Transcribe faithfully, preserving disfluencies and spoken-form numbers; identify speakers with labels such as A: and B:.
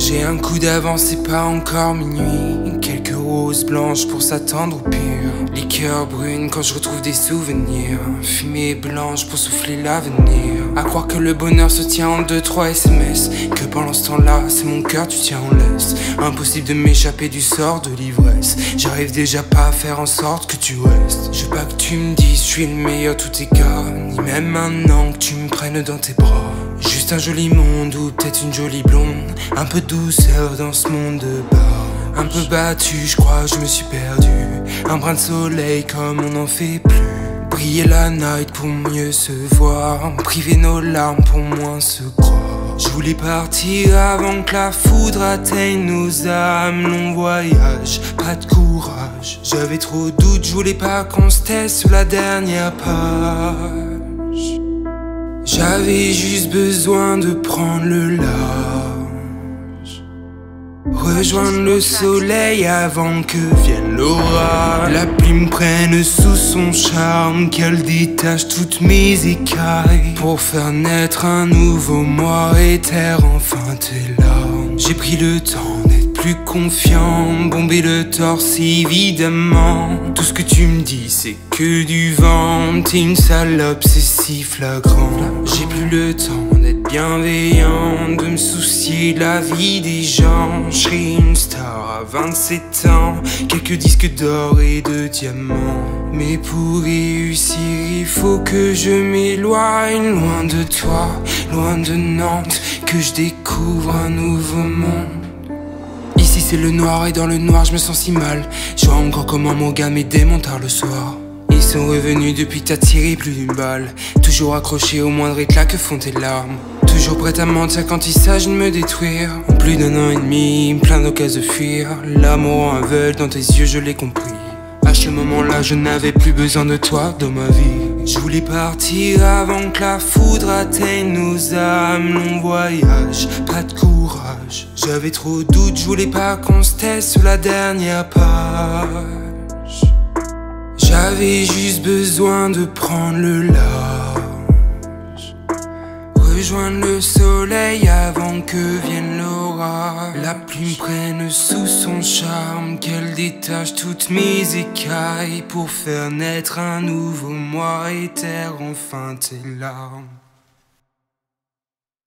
A: J'ai un coup d'avance, c'est pas encore minuit. Quelques roses blanches pour s'attendre au pire. Liqueur brune quand je retrouve des souvenirs. Fumée blanche pour souffler l'avenir. À croire que le bonheur se tient en deux trois S M S. Que pendant ce temps-là, c'est mon cœur tu tiens en laisse. Impossible de m'échapper du sort de l'ivresse. J'arrive déjà pas à faire en sorte que tu restes. Je veux pas que tu me dises je suis le meilleur tous tes cas. Ni même maintenant que tu me prennes dans tes bras. Juste un joli monde ou peut-être une jolie blonde. Un peu de douceur dans ce monde de bar. Un peu battu, je crois que je me suis perdu. Un brin de soleil comme on n'en fait plus. Briller la night pour mieux se voir. Priver nos larmes pour moins se croire. Je voulais partir avant que la foudre atteigne nos âmes. Long voyage, pas de courage. J'avais trop de doutes, je voulais pas qu'on se taise sur la dernière page. J'avais juste besoin de prendre le large. Rejoindre le soleil avant que vienne l'orage. La pluie me prenne sous son charme, qu'elle détache toutes mes écailles. Pour faire naître un nouveau moi et taire enfin tes larmes. J'ai pris le temps d'être plus confiant, bomber le torse évidemment. Tout ce que tu me dis c'est que du vent. T'es une salope, c'est si flagrant. J'ai plus le temps d'être bienveillant, de me soucier de la vie des gens. Je serai une star à vingt-sept ans, quelques disques d'or et de diamants. Mais pour réussir il faut que je m'éloigne loin de toi, loin de Nantes, que je découvre un nouveau monde. Ici c'est le noir et dans le noir je me sens si mal. Je vois encore comment mon gars m'aidait mon tard le soir. Ils sont revenus depuis que t'as tiré plus d'une balle. Toujours accroché au moindre éclat que font tes larmes. Toujours prête à mentir quand il s'agit de me détruire. En plus d'un an et demi, plein d'occasions de fuir. L'amour aveugle dans tes yeux je l'ai compris. À ce moment-là je n'avais plus besoin de toi dans ma vie. Je voulais partir avant que la foudre atteigne nos âmes. Long voyage, pas de courage. J'avais trop de doutes, je voulais pas qu'on se taise sur la dernière page. J'avais juste besoin de prendre le large. Rejoindre le soleil avant que vienne l'orage. La pluie me prenne sous son charme, qu'elle détache toutes mes écailles. Pour faire naître un nouveau moi et taire enfin tes larmes.